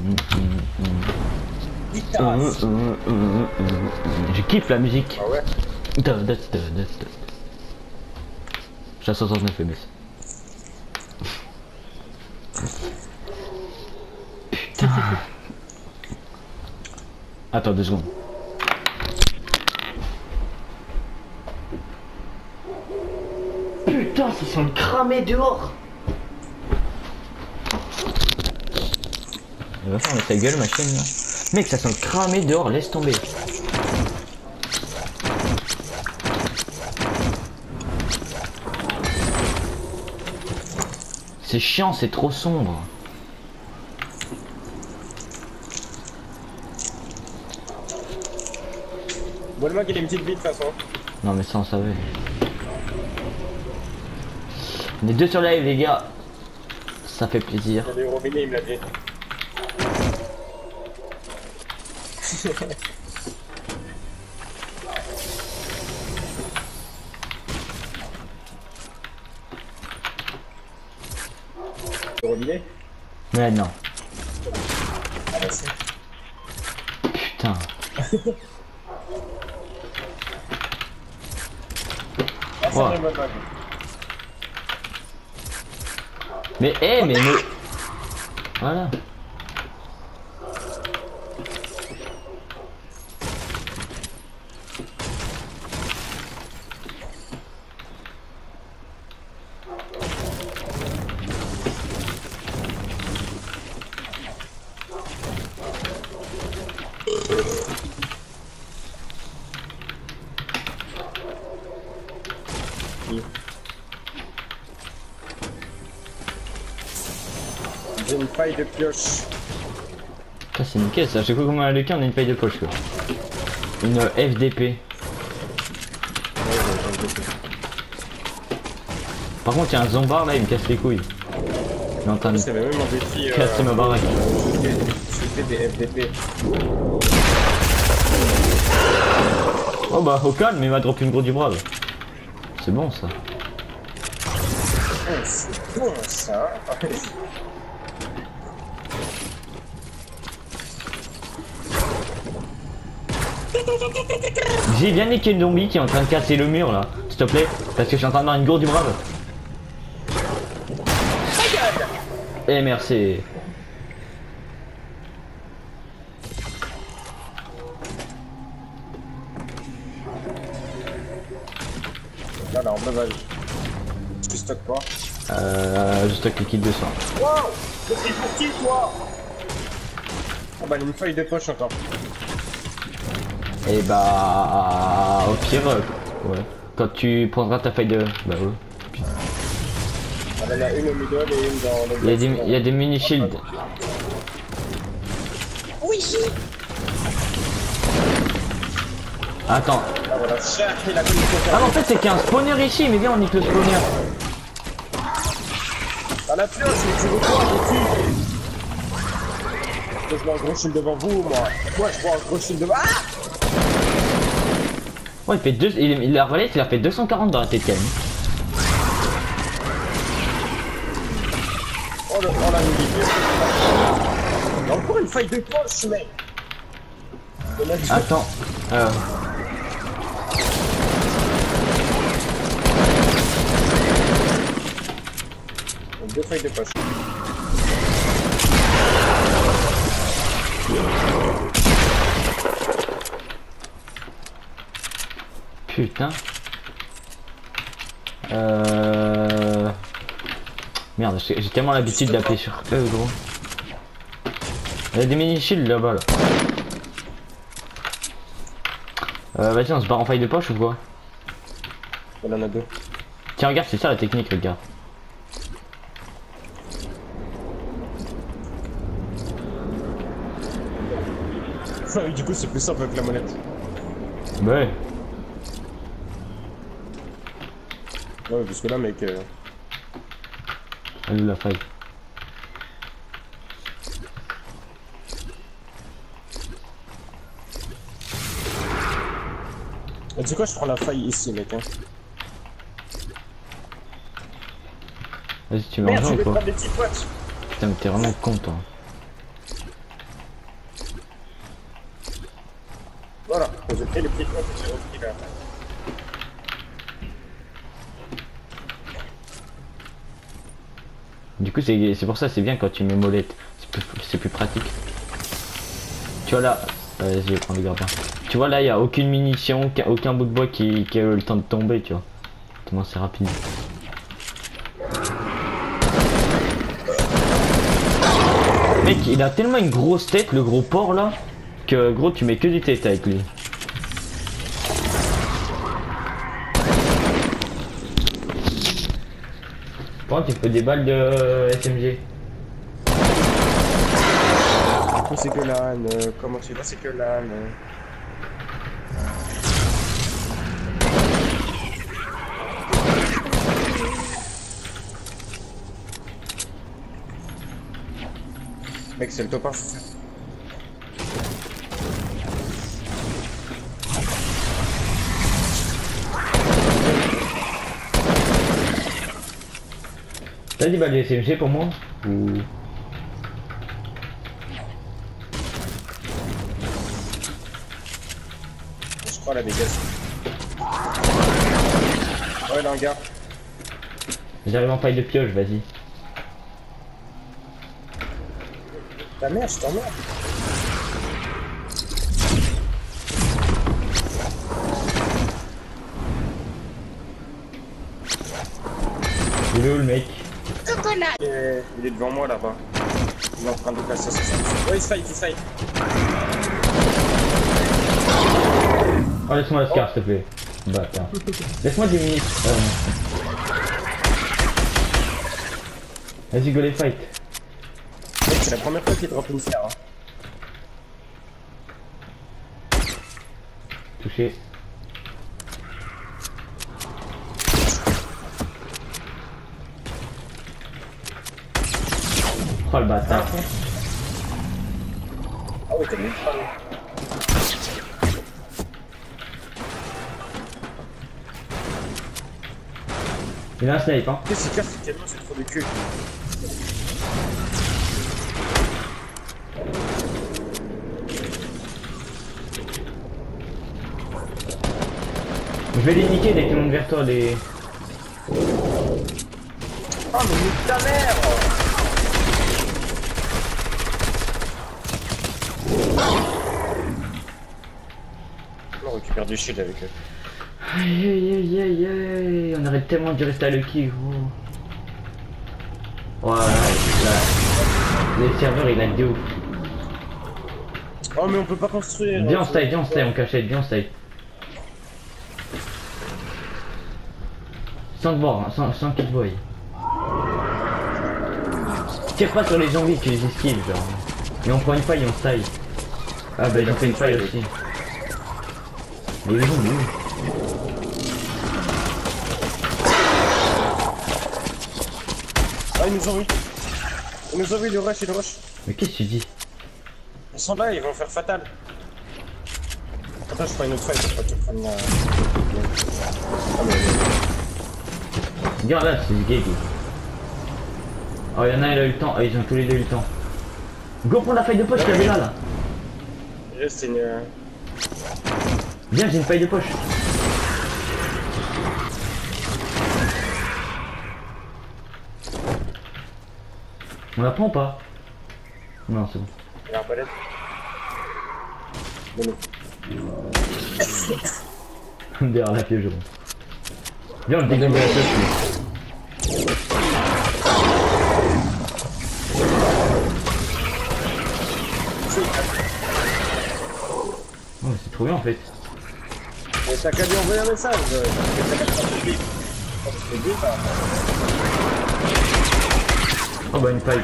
Je kiffe la musique. Ah ouais. J'ai 69 fps. Putain. Attends 2 secondes. Putain, ça sent le cramé dehors. Il va fermer sa gueule ma chaîne là. Mec, ça sent le cramé dehors, laisse tomber. C'est chiant, c'est trop sombre. Bon, le mec il a une petite vie de toute façon. Non mais ça on savait. On est 2 sur live les gars. Ça fait plaisir. Il y a des robinets, il me l'a dit. Le robinet. Mais non. Ah bah c'est. Putain. Ah, ça Ouais. vient de ma vague. Mais mais voilà. J'ai une paille de pioche. Ça c'est nickel ça. J'ai cru comme un lequin on a une paille de poche quoi. Une FDP. Par contre il y a un zombard là il me casse les couilles. Il est en train de C'est même un défi. casser ma baraque. Je fais des FDP. Oh bah au calme, il m'a droppé une gros du brave. C'est bon ça. Oh, c'est bon ça. J'ai bien niqué le zombie qui est en train de casser le mur là, s'il te plaît, parce que je suis en train de faire une gourde du brave. Et merci. Là, là, en breuvage. Tu stockes quoi? Je stocke le kit 200. Wow! C'est pour qui toi? Ah bah, il y a une feuille de poche encore. Et bah au pire, ouais. Quand tu prendras ta feuille de. Bah ouais. Ah, il y en a une au middle et une dans le. Il y a des mini shields. Oui! Attends. Ah voilà, il a connu Ah mais en fait c'est qu'il y a un spawner ici, mais viens on nique le spawner. Ah la pioche, mais tu veux quoi, les filles? Je vois un gros shield devant vous, moi. Moi, je vois un gros shield devant. Ah! Oh il fait 2. Il a arbalète, il a fait 240 dans la tête quand même. Oh la nuit. Il y a encore une faille de poche, mec. Attends. Deux feuilles de poche. Putain. Merde, j'ai tellement l'habitude d'appeler sur E gros. Il y a des mini shields là-bas là. Vas-y on se barre en faille de poche ou quoi? Il en a deux. Tiens regarde, c'est ça la technique regarde. Ah oui, du coup, c'est plus simple avec la molette. Ouais. Ouais, parce que là, mec. Elle est où la faille? Tu sais quoi, je prends la faille ici, mec. Hein. Vas-y tu veux en Merde, jouer je ou vais quoi? prendre des petits potes. Putain mais t'es vraiment con toi. Voilà, j'ai pris le petit point que j'ai repris là. Du coup, c'est pour ça, c'est bien quand tu mets molette. C'est plus pratique. Tu vois là, vas-y, je vais prendre le grappin. Tu vois là, il y a aucune munition, aucun bout de bois qui a eu le temps de tomber, tu vois. Tellement c'est rapide. Mec, il a tellement une grosse tête, le gros porc là, que gros, tu mets que du tête avec lui. Par contre, il faut des balles de SMG. Du coup, c'est que l'âne. Comment tu vas, c'est que l'âne. Mec, c'est le top 1. T'as des balles de SMG pour moi ou... Je crois la Vegas. Ouais, là, un gars. J'arrive en paille de pioche, vas-y. Ta mère, je t'emmerde. Il est où le mec? Il est devant moi là-bas. Il est en train de placer ça. Ouais, il se fight, il se fight. Oh, laisse-moi la scar, s'il te plaît. Bâtard. Laisse-moi 10 minutes. Vas-y, go les fight. Mec, c'est la première fois qu'il drop une scar. Hein. Touché. Oh le bâtard. Ah ouais, t'as mis Il a un snipe, hein. c'est clair, c'est tellement c'est trop de cul. Je vais les niquer dès qu'ils montent vers toi, les... Oh, mais nique ta mère! On récupère du shield avec eux. Aïe aïe aïe aïe aïe. On arrête tellement de rester à Lucky, gros. Voilà, là. Les serveurs, il a de ouf. Oh, mais on peut pas construire. Viens on style en cachette, viens on style. Sans te voir, hein, sans qu'il te voie. Tire pas sur les zombies, tu les esquives, genre. Et on prend une faille et on style. Ah bah ils ont fait une faille aussi. Mais les zombies. Ah, ils nous ont vu. Ils nous ont vu, le rush, il rush. Mais qu'est-ce que tu dis? Ils sont là, ils vont faire fatal. Attends, je prends une autre faille pour pas te prendre la... Ah, mais... Regarde là, c'est gay. Oh, y'en a un, il a eu le temps. Oh, ils ont tous les deux eu le temps. Go pour la faille de poche qu'il y avait là. C'est une... Viens, j'ai une faille de poche. On la prend ou pas? Non, c'est bon. Il y a un palette. Bon, Derrière la piège, je rentre. Viens, on le déglingue de la piège. Oh, c'est trop bien en fait. mais t'as qu'à lui envoyer un message. Oh bah une faille.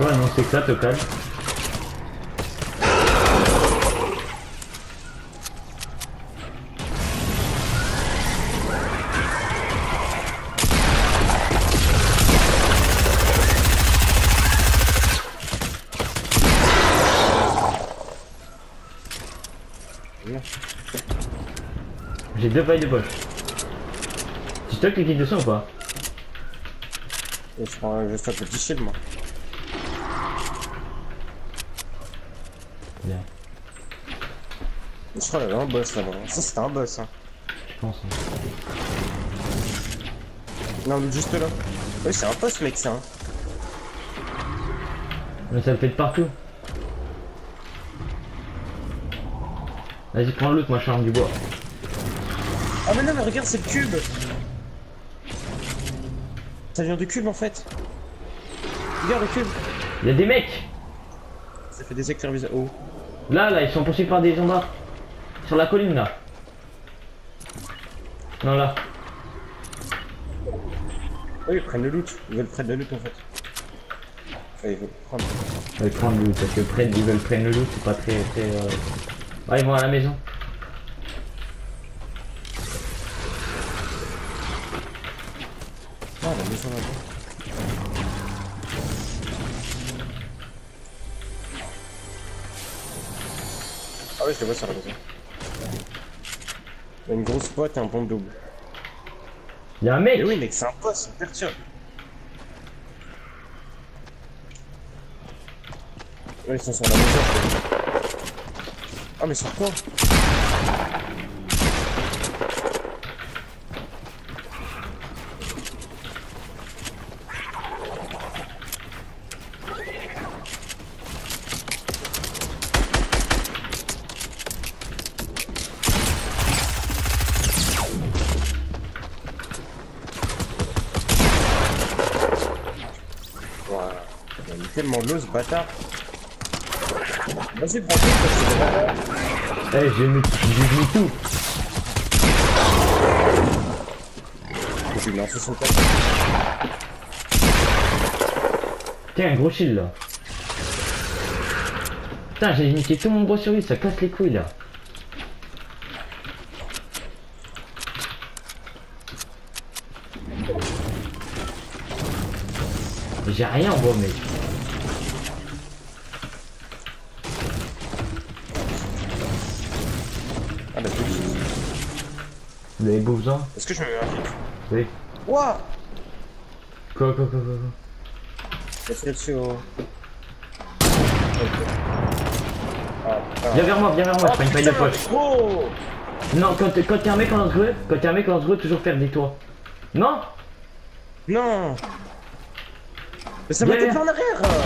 Ouais, non, c'est que ça, Tocal. J'ai 2 pailles de poche. Tu stockes les kits de soins ou pas? Je stocke le petit shield moi. Bien. Je crois qu'il y avait un boss là-bas. Ça c'était un boss hein. Je pense. Hein. Non mais juste là. Oui c'est un boss mec ça. Hein. Mais ça le fait de partout. Vas-y, prends l'autre, moi je charme du bois. Ah mais non mais regarde c'est le cube. Ça vient du cube en fait. Regarde le cube. Il y a des mecs. Ça fait des éclairs oh. Là, ils sont poursuivis par des zombies. Sur la colline là. Non, là. Oui ils prennent le loot. Ils veulent prendre le loot en fait. Enfin ils veulent prendre. Ils veulent prendre le loot, parce que ils veulent prendre le loot, c'est pas très... Ah, ils vont à la maison. Ah la maison là-bas. Ah oui je le vois sur la maison. Il y a une grosse pote et un bon double. Il y a un mec. Et oui mec c'est un boss, on perturbe. Ouais, ils sont sur la maison. Ah mais sur quoi? Voilà. Il a mis tellement de l'eau ce bâtard. Vas-y prends tout parce que Eh, j'ai mis tout. je lui mets en 64. Tiens, un gros shield là. Putain, j'ai niqué tout mon bois sur lui, ça casse les couilles là. J'ai rien en bois, mec. Ah bah tout. Vous avez besoin? Est-ce que je me mets un clic? Oui. Wouah. Quoi. Est-ce que dessus au... Viens vers moi, je prends une paille de poche. Oh. Non, quand t'es un mec en dangereux, toujours faire des toits. Non? Non. Mais ça m'a Viens, été en arrière.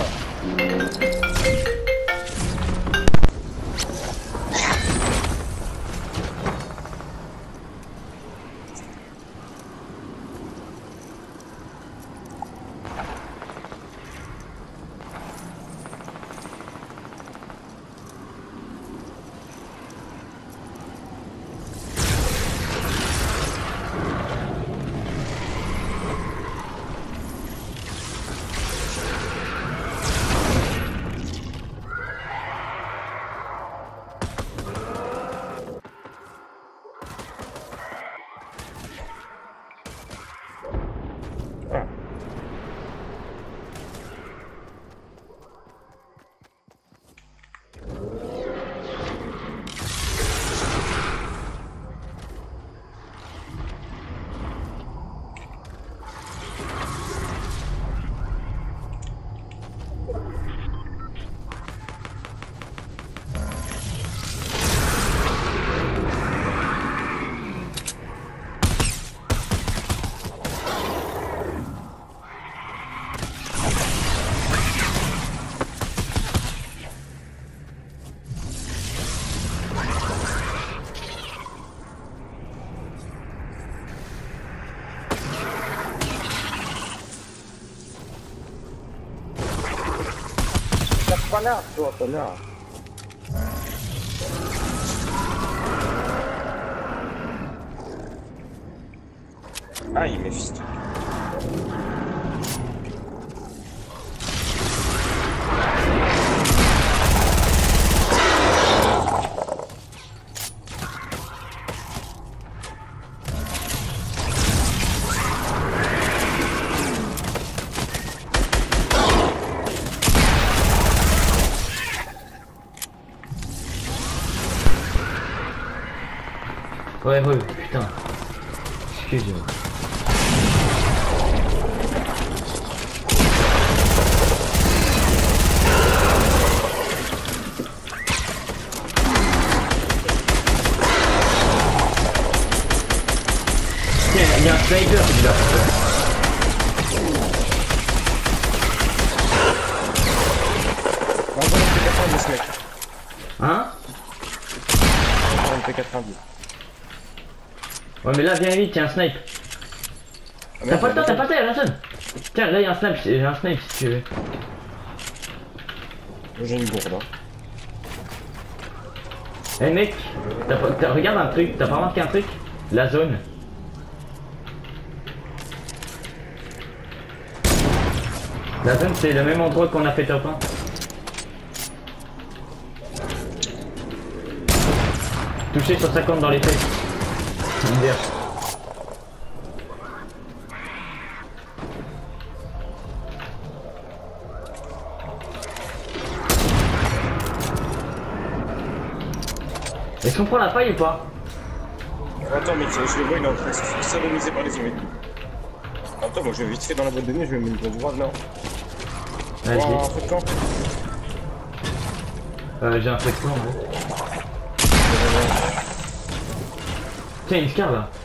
Connard, toi, connard. Ah, il m'est fist. Ouais, putain. Excuse-moi. Tiens, il y a un sniper là. On va faire le P90 mec. Hein? On va faire le P90. Ouais mais là viens vite, il y a un snipe. T'as pas le temps, personne. Tiens, là il y a un snipe, j'ai un snipe si tu veux. J'ai une gourde hein. Eh mec, regarde un truc, t'as pas remarqué un truc? La zone. La zone c'est le même endroit qu'on a fait top 1. Touché sur 50 dans les fesses. Leader. Est-ce qu'on prend la faille ou pas? Attends mec, je le vois, il est en train de se faire sodomiser par les humains. Attends, moi je vais vite fait dans la boîte de nuit, je vais me mettre droit là. Vas-y. Oh, un truc de camp. J'ai un truc plan, ouais. Tiens, une scar là.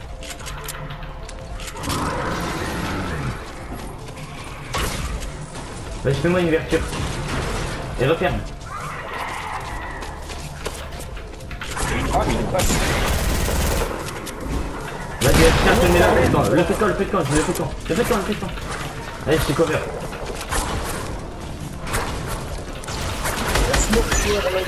Vas-y, fais-moi une ouverture. Et referme. Ah, mais il passe. Vas-y, tiens, je te mets la tête. Le fais quand, je le fais quand. Allez, je te cover. La smoke sur le...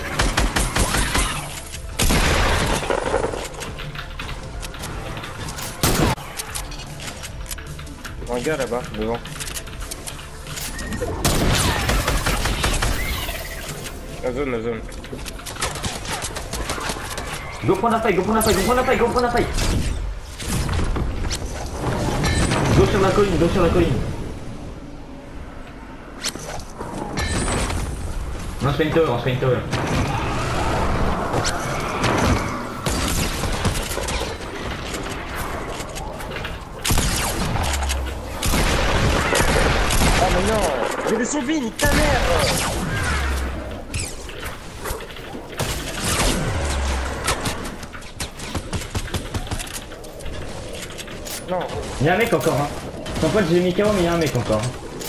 Un gars là-bas, devant. La zone. Go prendre la faille. Go sur la colline. On se fait une tower. Oh mais non, j'ai des zombies, nique ta mère. Non. Il y a un mec encore, hein. Sans pote, j'ai mis KO, mais il y a un mec encore.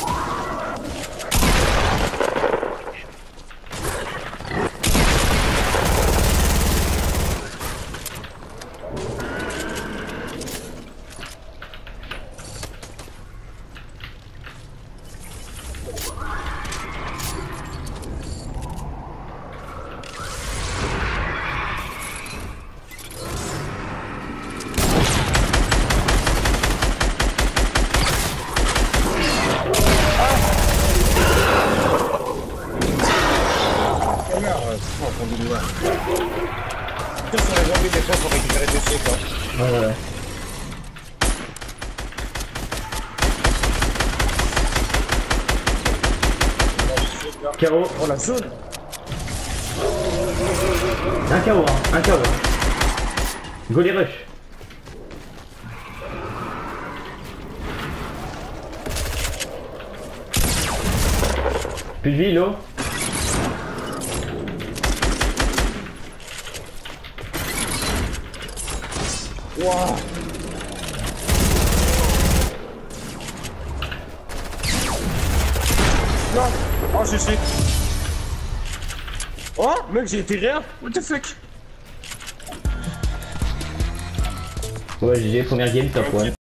Sur les zombies des fois pour récupérer des C quoi. Ouais. KO. Oh la zone. Un KO. Go les rush. Plus de vie, l'eau. Wow. Non. Oh je suis. Oh mec j'ai été rien. What the fuck. Ouais, GG, première game top, ouais.